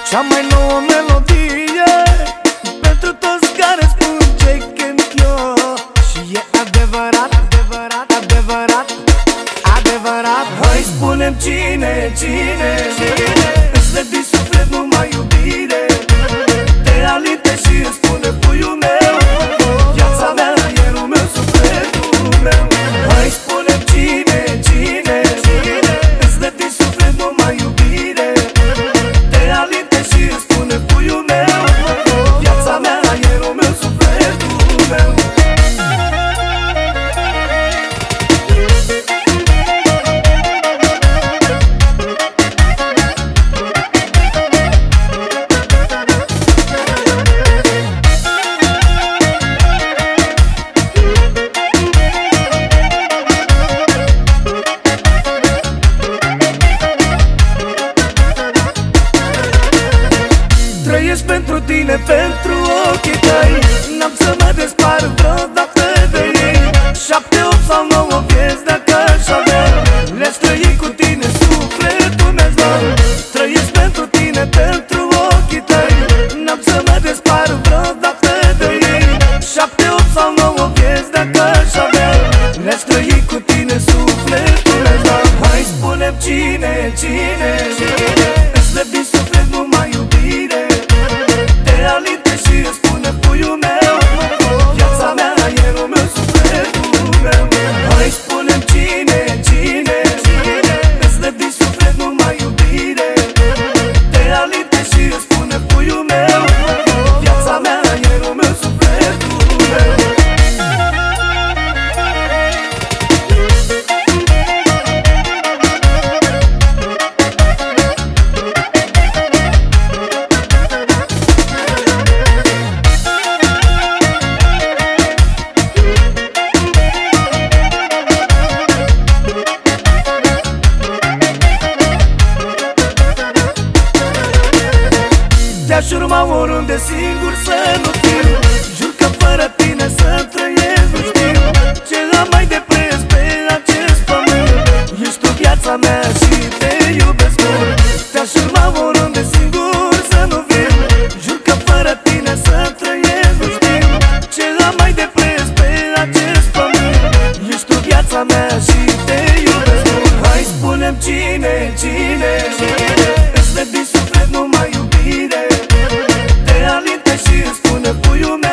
cea mai nouă melodie pentru toți care spun ce cânt eu. Și e adevărat, adevărat, adevărat, adevărat. Hai spune-mi cine îți dă din suflet numai iubire, te alinte și îți spune puiul meu, viața mea, aerul meu, sufletul meu. Hai spune-mi cine îți dă din suflet numai iubire, te alinte și îți spune puiul meu, viața mea, aerul meu, sufletul meu. Trăiesc pentru tine, pentru ochii tăi, n-am să mă despart vreodată de ei. 7, 8 sau 9 vieți dacă aș avea, le-aș trăi cu tine, sufletul mi-aș da. Trăiesc pentru tine, pentru ochii tăi, n-am să mă despart vreodată de ei. 7, 8 sau 9 vieți dacă aș avea, le-aș trăi cu tine, sufletul mi-aș da. Hai spune-mi cine îți dă din suflet numai iubire, te alinte și îți spune puiul meu, viața mea, aerul meu, sufletul meu. Hai spune-mi cine îți dă din suflet numai iubire, te alinte și îți spune puiul meu, viața mea, aerul meu, sufletul meu. Te-aș urma oriunde, singur să nu fiu, jur că fără tine să trăiesc nu știu ce am mai de preț pe acest pământ. Ești tu viața mea și te iubesc mult. Te-aș urma oriunde, singur să nu fiu, jur că fără tine să trăiesc nu știu ce am mai de preț pe acest pământ. Ești tu viața mea și te iubesc mult. Hai spune-mi cine îți dă din suflet numai iubire, te alinte și îți spune puiul meu,